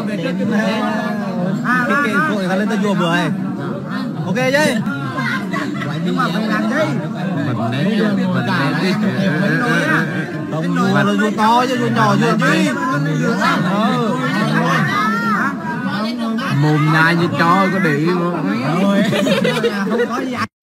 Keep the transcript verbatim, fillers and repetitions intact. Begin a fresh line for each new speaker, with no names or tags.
cái cái phụ này lên tới chùa bưởi. Ok chứ?
Nhưng mà phải làm đi.
Mình ném mình ném đi.
Không vua là vua to chứ vua nhỏ chứ chứ.
Mồm nhai như chó có bị không?
Không có gì.